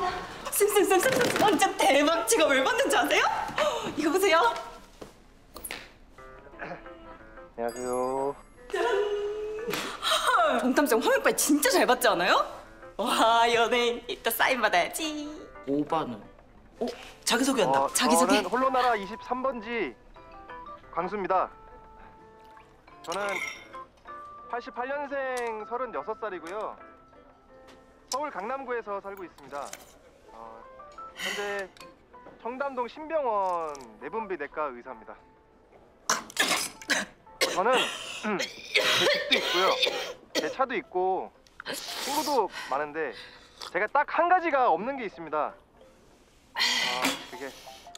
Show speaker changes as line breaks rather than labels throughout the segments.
쌤, 완전 대박! 제가 왜 봤는지 아세요? 이거 보세요.
안녕하세요.
짜란! 정탐쌤 화면빨 진짜 잘 봤지 않아요? 와, 연예인 이따 사인 받아야지.
5반은? 자기소개한다.
자기소개.
저는 홀로나라 23번지 광수입니다. 저는 88년생 36살이고요. 서울 강남구에서 살고 있습니다. 현재 청담동 신병원 내분비 내과 의사입니다. 저는 제 집도 있고요. 제 차도 있고 친구도 많은데 제가 딱 한 가지가 없는 게 있습니다. 그게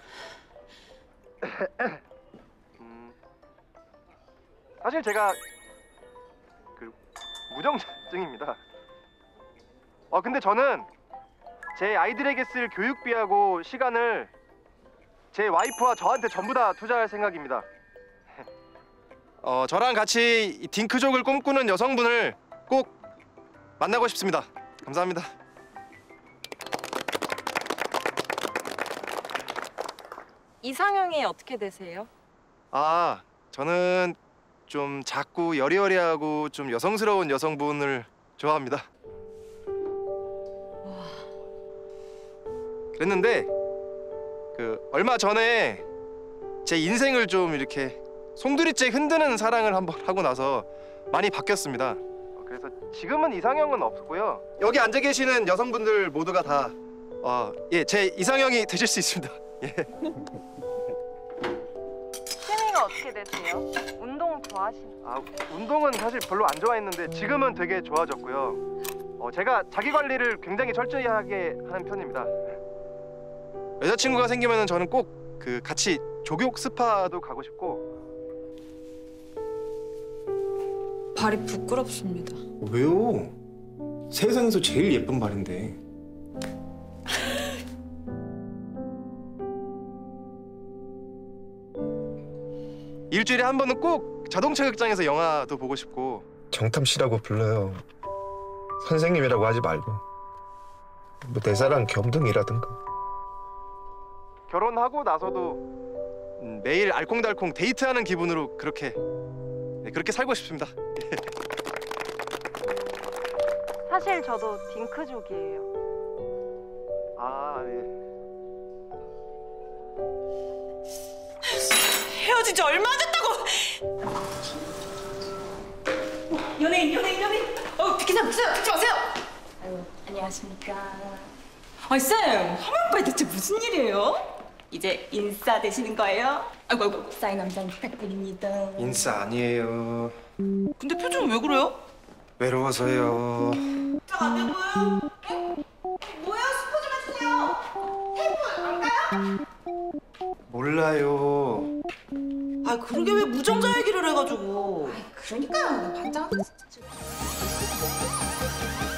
사실 제가 그 무정자증입니다. 근데 저는 제 아이들에게 쓸 교육비하고 시간을 제 와이프와 저한테 전부 다 투자할 생각입니다. 저랑 같이 이 딩크족을 꿈꾸는 여성분을 꼭 만나고 싶습니다. 감사합니다.
이상형이 어떻게 되세요?
저는 좀 작고 여리여리하고 좀 여성스러운 여성분을 좋아합니다. 그랬는데 얼마 전에 제 인생을 좀 이렇게 송두리째 흔드는 사랑을 한번 하고 나서 많이 바뀌었습니다. 그래서 지금은 이상형은 없고요. 여기 앉아 계시는 여성분들 모두가 다 제 이상형이 되실 수 있습니다. 예.
취미가 어떻게 되세요? 운동 좋아하시나요?
운동은 사실 별로 안 좋아했는데 지금은 되게 좋아졌고요. 제가 자기 관리를 굉장히 철저히 하게 하는 편입니다. 여자친구가 생기면 저는 꼭 같이 족욕 스파도 가고 싶고.
발이 부끄럽습니다.
왜요? 세상에서 제일 예쁜 발인데.
일주일에 한 번은 꼭 자동차 극장에서 영화도 보고 싶고.
정탐 씨라고 불러요. 선생님이라고 하지 말고. 뭐 내 사랑 겸등이라든가.
결혼하고 나서도 매일 알콩달콩 데이트하는 기분으로 그렇게 살고 싶습니다.
사실 저도 딩크족이에요.
예.
헤어진 지 얼마 안 됐다고! 연예인! 비키지 마세요!
아유, 안녕하십니까.
아니 쌤, 화면빨 대체 무슨 일이에요? 이제 인싸 되시는 거예요? 아이고.
사인 한 장 부탁드립니다.
인싸 아니에요.
근데 표정이 왜 그래요?
외로워서요.
안 되고요. 뭐야? 스포 좀 해주세요. 테이프 안 가요?
몰라요.
그러게 왜 무정자 얘기를 해가지고.
그러니까요. 반장한테 진짜.